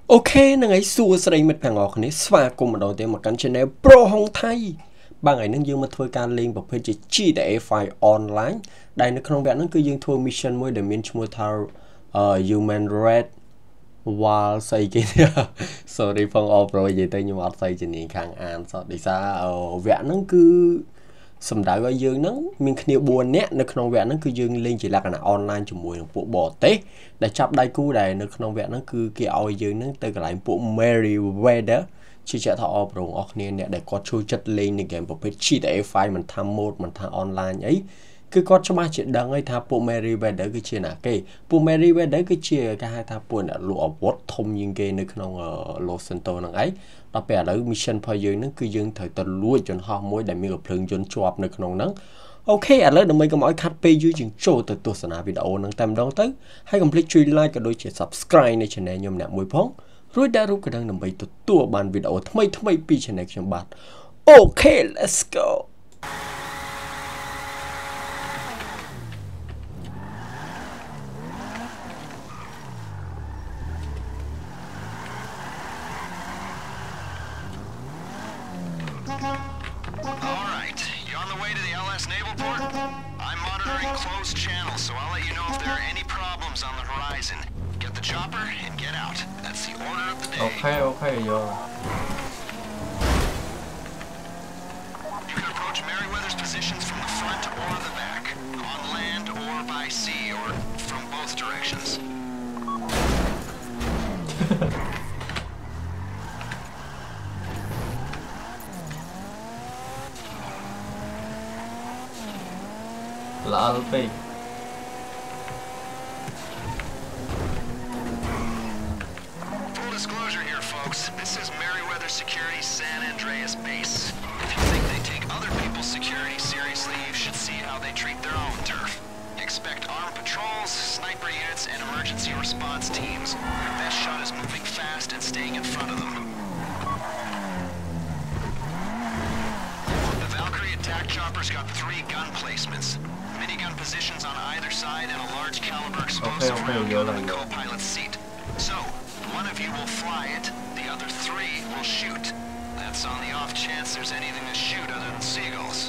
Ok, nâng ấy xua sợi mệt phẳng ngọc này xóa cùng một đầu tiên mà cắn channel Pro Hong Thay. Ba ngày nâng dương mà thôi can lên bậc phê chỉ để file online. Đây nó không biết nó cứ dương thua mission mới để miễn mua thao human red while say kia. Sorry phong off rồi vậy tôi nhưng mà say trên này khang an sao đi xa vẽ nó cứ sầm đá gọi dương nó mình khi buồn nét nó không vẽ nó cứ dương lên chỉ là cái nào online cho mùi bộ bỏ té để chấp đây cú này nó không vẽ nó cứ kia oi dương nó từ cái lại bộ Meriwether chỉ sẽ thọ rồi ở nên để có chui chất lênในเกมประเภทchỉ để file mình tham mode mình tham online ấy cứ có cho ba chuyện đăng ấy tham bộ Meriwether cái chuyện nào cái bộ Meriwether cái chuyện cái hai tham bộ là lụa vót thông những cái nó không ở Los Santos năng ấy đó bè là mission phải dương nó cứ dương thời tận lúa cho họ mỗi đại miền gặp thường dân chọp nó không nắng ok à lấy được mấy cái mỗi cắt page dưới chừng show từ tuần sau video năng tam đón tới hãy complete truy like cái đôi chỉ subscribe này channel nhôm nè mùi phóng rồi đãรู้cái đăng nằm bay từ tua bàn video thay pi channel trong bạn ok let's go. Alright, you on the way to the LS Naval Port? I'm monitoring closed channels, so I'll let you know if there are any problems on the horizon. Get the chopper and get out. That's the order of the day. Okay, yo. You can approach Meriwether's positions from the front or the back, on land or by sea, or from both directions. LP. Full disclosure here, folks. This is Meriwether Security's San Andreas base. If you think they take other people's security seriously, you should see how they treat their own turf. Expect armed patrols, sniper units, and emergency response teams. Your best shot is moving fast and staying in front of them. The Valkyrie attack chopper's got 3 gun placements. Minigun positions on either side and a large caliber explosive round gun on the co-pilot's seat. So, one of you will fly it, the other 3 will shoot. That's on the off chance there's anything to shoot other than seagulls.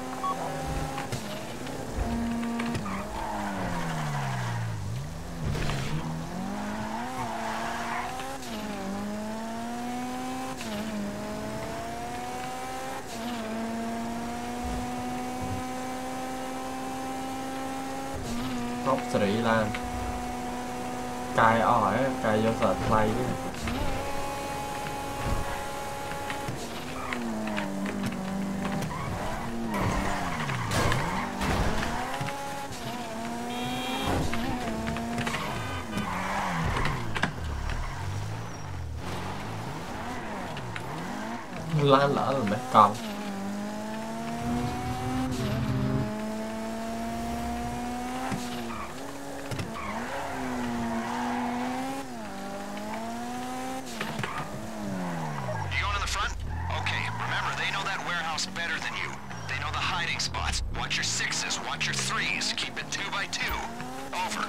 Tóc Sri Lan cài ỏi cài vô sợi play Lan lỡ rồi mấy con. Better than you. They know the hiding spots. Watch your 6s, watch your 3s. Keep it 2 by 2. Over.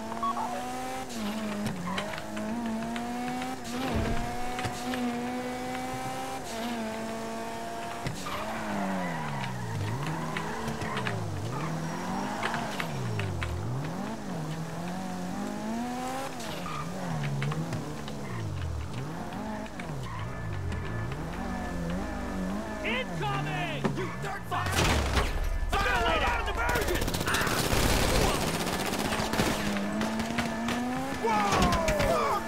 Incoming! You dirt fire! I'm gonna lay down a diversion! Whoa!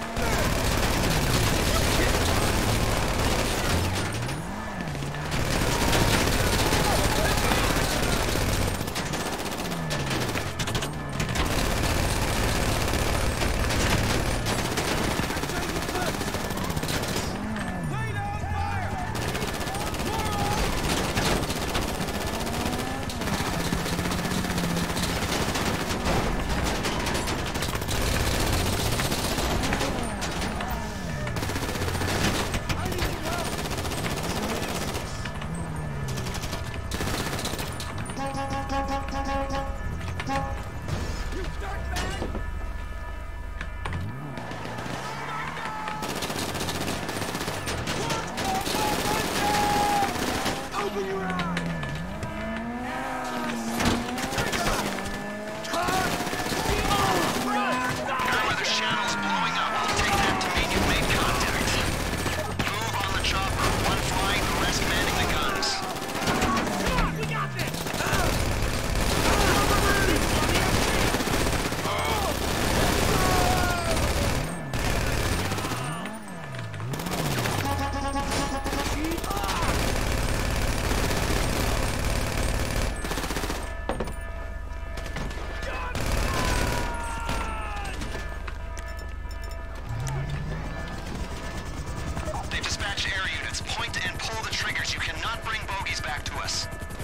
pull the triggers. You cannot bring bogeys back to us.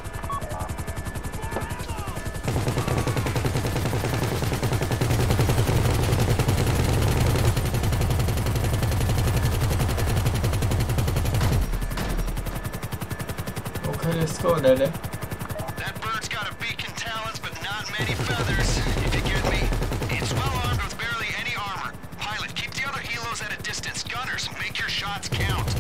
Okay, let's go, Daddy. That bird's got a beak and talons, but not many feathers, if you get me. It's well armed with barely any armor. Pilot, keep the other helos at a distance. Gunners, make your shots count.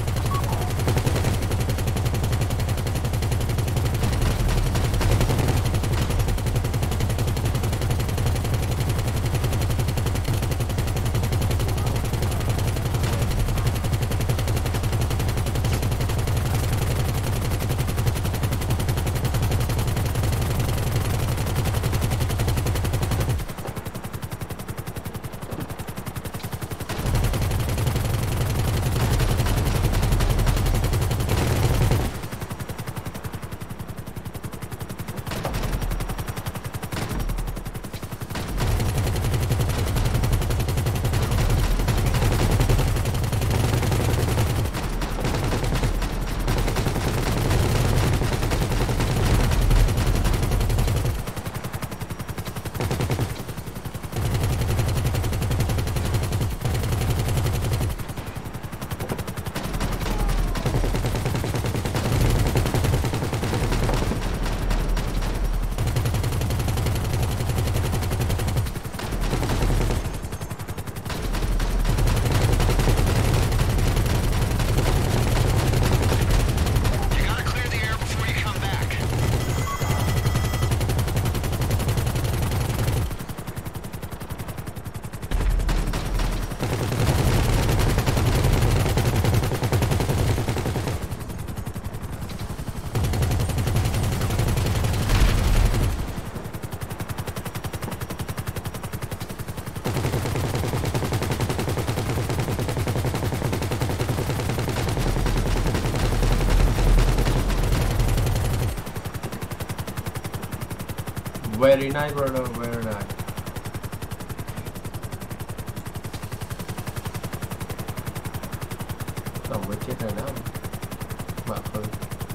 Very nice, brother, very nice. Tổng với chết này đó. Mà hơn.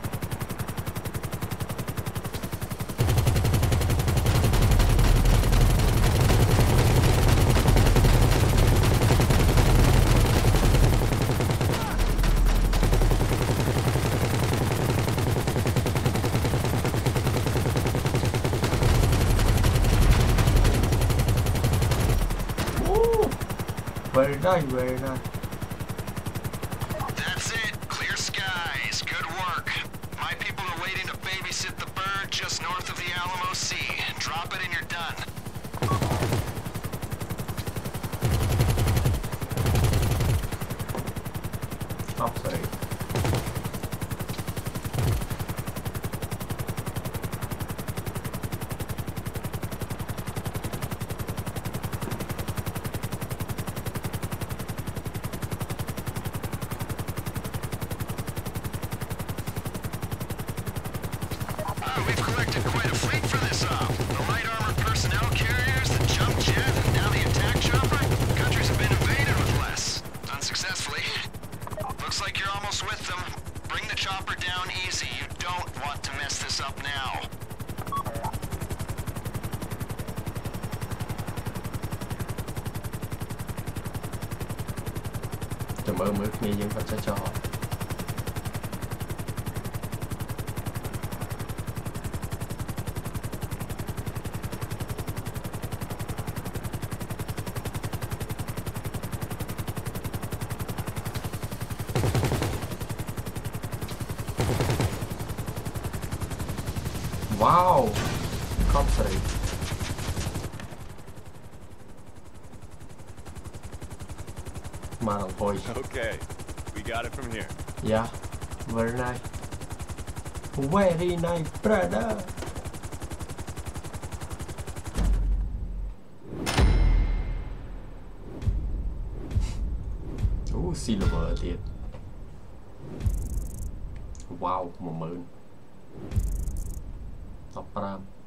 Very nice, very nice. That's it. Clear skies. Good work. My people are waiting to babysit the bird just north of the Alamo Sea. Drop it and you're done. Stop, sorry. We've collected quite a fleet for this op. The light armored personnel carriers, the jump jet, and now the attack chopper. Countries have been invaded with less. Unsuccessfully. Looks like you're almost with them. Bring the chopper down easy. You don't want to mess this up now. Cảm ơn mấy người dân Phật cho. Wow, confident. Okay, we got it from here. Yeah, very nice. Very nice, brother. Silver thiệt. Wow, 10,000. Top 5.